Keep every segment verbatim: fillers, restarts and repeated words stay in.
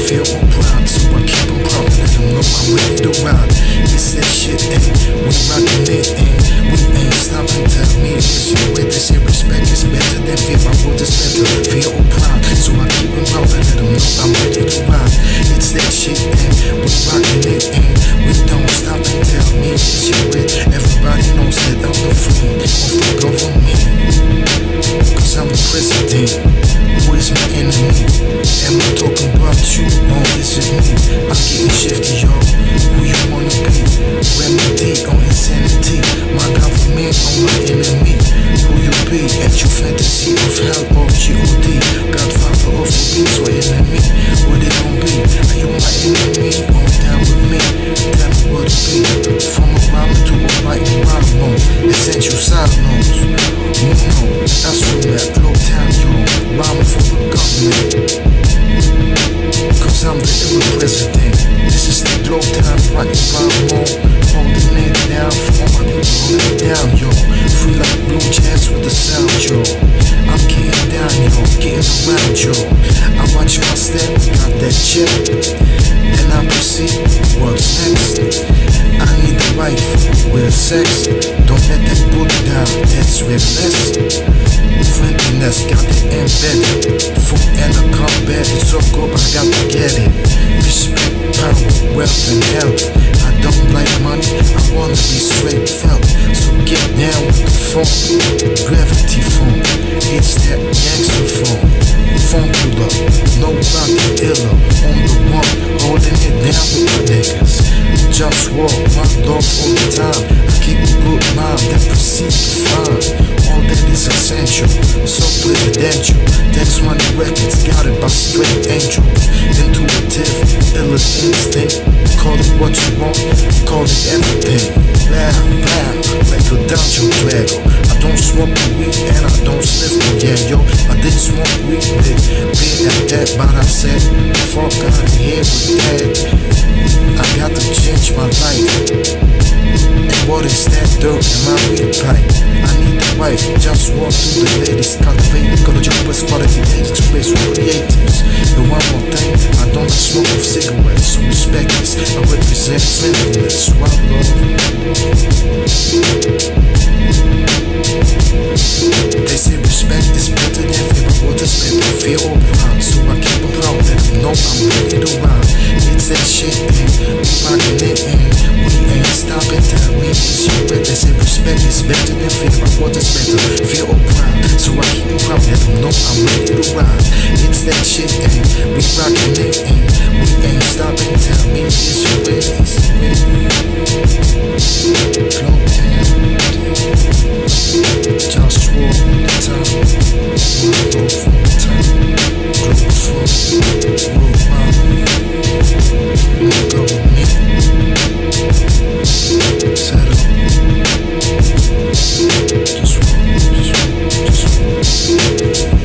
feel all proud, so I keep them proud, let them know I'm ready to ride. It's that shit, and we rockin' it, and we ain't stopping. Tell me is you with this here respect is better than fear. My word is better, feel all proud, so I keep them proud, and let them know I'm ready to ride. It's that shit, and we rockin' it, and we don't stop and tell me is you with. Everybody knows that I'm the friend of the government, cause I'm the president. Who is my enemy? Am I talking about you or is it me? I'm getting shifty, y'all. Who you wanna be? Remedy on insanity. My government on my enemy. Who you be? At your fantasy of hell or G O D? Godfather of the beats or enemy? What it gon' be? Are you my enemy or down with me? Tell me what it be. From a rhyme to a writing rhyme mode. Essential side notes. You know, that's what that Globetown, y'all. Rhyming for the government, cause I'm the ill president. This is the Globetown, writing rhyme mode. Holding it down for all my people, holding it down, yo. Free like blue jazz with the sound, yo. I'm getting down, yo, getting around, yo. I watch my step, got that check, then I proceed, what's next? I need a wife with sex. Don't let that book down, that's real less. Friendliness got it embedded. Food and a combat, it's so good, I got to get it. Respect, power, wealth and health. I don't like money, I wanna be straight felt. So get down with the phone, gravity phone. It's that gangster phone. Funkula, nobody iller. On the one, holding it down with my niggas. JustWar, my dog all the time. I keep a good mind that proceeds to find. All that is essential, so presidential. Text Money Records, got it by straight angels. Intuitive, iller instinct. Call it what you want, call it everything. Blah, blah, like a dungeon dragon. I don't smoke the weed and I don't sniff the yeah, yo. I did smoke weed, but being at that, but I said, fuck out of here with that. I got to change my life. And what is that dirt in my weed pipe? I need a wife, just walk through the ladies. Cultivate ecological best quality days, express with creatives. And one more thing, I don't smoke with cigarettes, so respect this. I represent friendliness, one love. They say respect is better than fear, but what is better? Fear or pride, so I keep them proud, let them know I'm ready to ride. It's that shit, and we rockin' it, and we ain't stopping. Tell me is you with. They say respect is better than fear, but what is better? Fear or pride, so I keep them proud, let them know I'm ready to ride. It's that shit, and we rockin' it, and we ain't stopping. Tell me is you with. Is you with? Globetown, JustWar all the time. One love all the time. Globalfirm, worldwide. No government. Settle. Just one, just one, just one.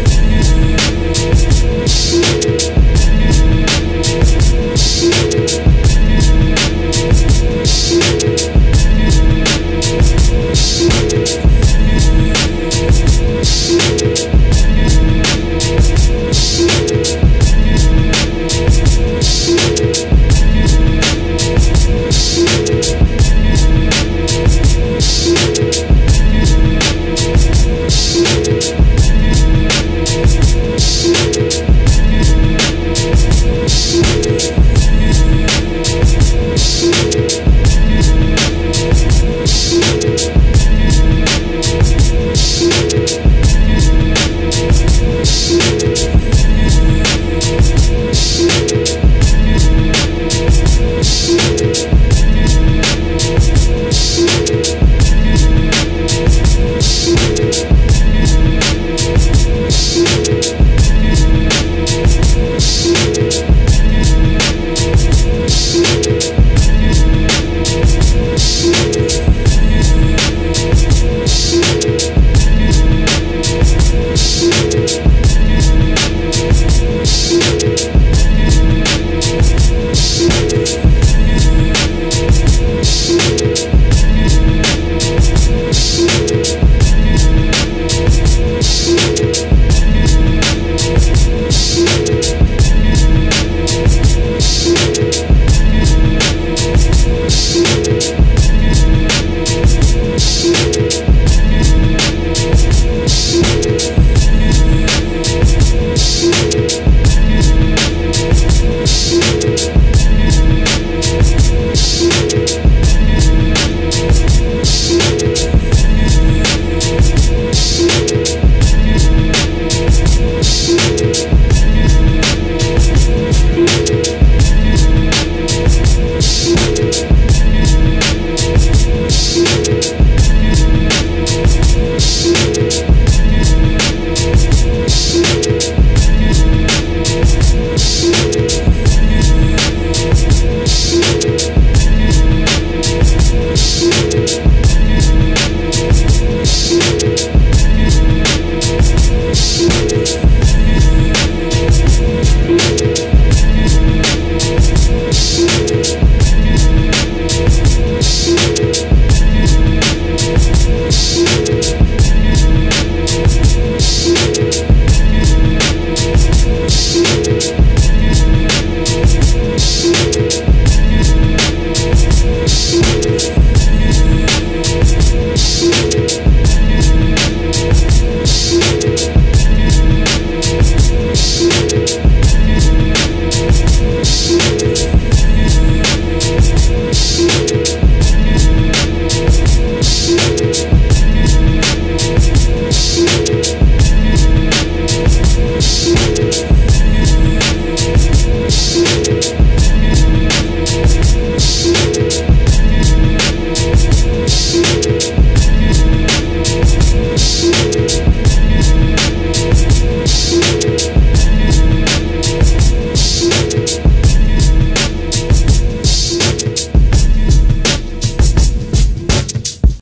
yo.